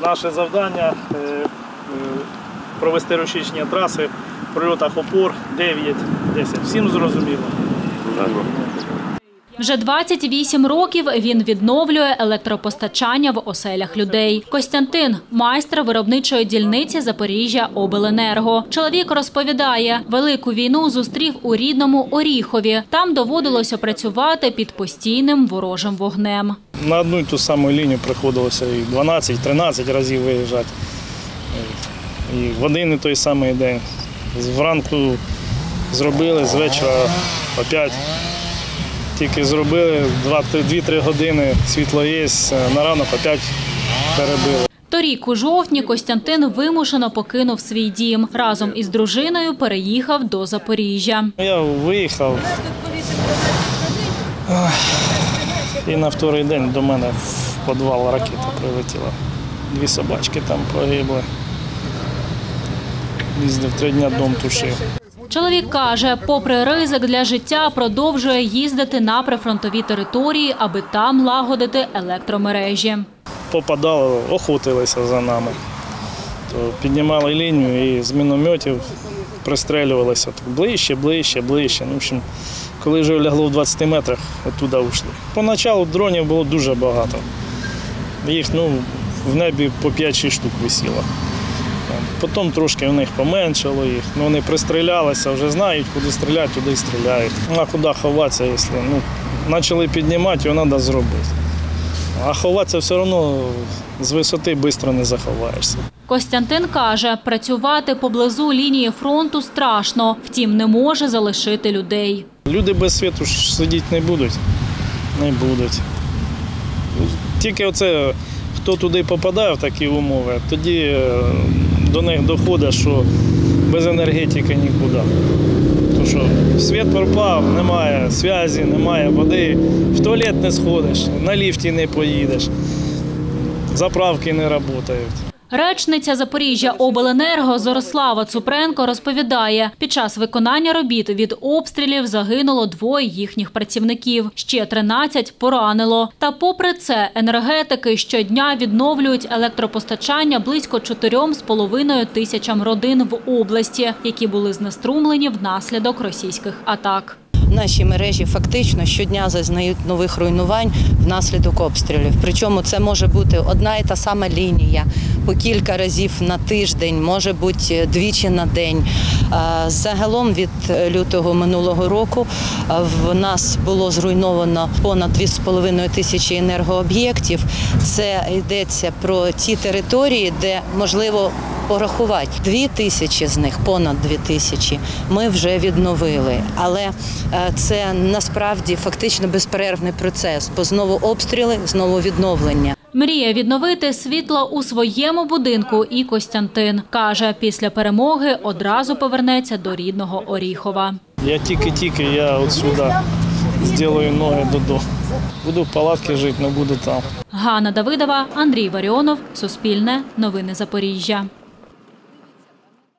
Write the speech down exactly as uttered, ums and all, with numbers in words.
Наше завдання провести розчищення траси в прильотах опор дев'ять десять. Всім зрозуміло? Вже двадцять вісім років він відновлює електропостачання в оселях людей. Костянтин – майстер виробничої дільниці Запоріжжяобленерго. Чоловік розповідає, велику війну зустрів у рідному Оріхові. Там доводилося працювати під постійним ворожим вогнем. На одну і ту саму лінію приходилося і дванадцять-тринадцять разів виїжджати. І в один і той самий день. Вранку зробили, з вечора опять. Тільки зробили дві-три години, світло є, на ранок опять перебили. Торік у жовтні Костянтин вимушено покинув свій дім. Разом із дружиною переїхав до Запоріжжя. Я виїхав і на другий день до мене в підвал ракета прилетіла. Дві собачки там погибли. Їздив три дні, дом тушив. Чоловік каже, попри ризик для життя, продовжує їздити на прифронтові території, аби там лагодити електромережі. Попадали, охотилися за нами. То піднімали лінію і з мінометів пристрілювалися ближче, ближче, ближче. Ну, в общем, коли вже лягло в двадцяти метрах, оттуда ушли. Поначалу дронів було дуже багато. Їх ну, в небі по п'ять-шість штук висіло. Потім трошки у них поменшало їх, ну, вони пристрілялися, вже знають, куди стріляти, туди і стріляють. А куди ховатися, якщо ну, почали піднімати, його треба зробити. А ховатися все одно з висоти швидко не заховаєшся. Костянтин каже, працювати поблизу лінії фронту страшно, втім не може залишити людей. Люди без світу ж сидіти не будуть, не будуть. Тільки оце, хто туди попадає в такі умови, тоді до них доходить, що без енергетики нікуди. Тому що світ пропав, немає зв'язку, немає води, в туалет не сходиш, на ліфті не поїдеш, заправки не працюють. Речниця Запоріжжяобленерго Зорислава Цупренко розповідає, під час виконання робіт від обстрілів загинуло двоє їхніх працівників, ще тринадцять поранило. Та попри це енергетики щодня відновлюють електропостачання близько чотирьом з половиною тисячам родин в області, які були знеструмлені внаслідок російських атак. Наші мережі фактично щодня зазнають нових руйнувань внаслідок обстрілів. Причому це може бути одна і та сама лінія, по кілька разів на тиждень, може бути двічі на день. Загалом від лютого минулого року в нас було зруйновано понад дві з половиною тисячі енергооб'єктів. Це йдеться про ті території, де можливо порахувати. Дві тисячі з них, понад дві тисячі, ми вже відновили. Але це насправді фактично безперервний процес, бо знову обстріли, знову відновлення. Мріє відновити світло у своєму будинку і Костянтин. Каже, після перемоги одразу повернеться до рідного Оріхова. Я тільки-тільки, я от сюди зроблю ноги додому. Буду в палатці жити, не буду там. Ганна Давидова, Андрій Варіонов, Суспільне, Новини Запоріжжя.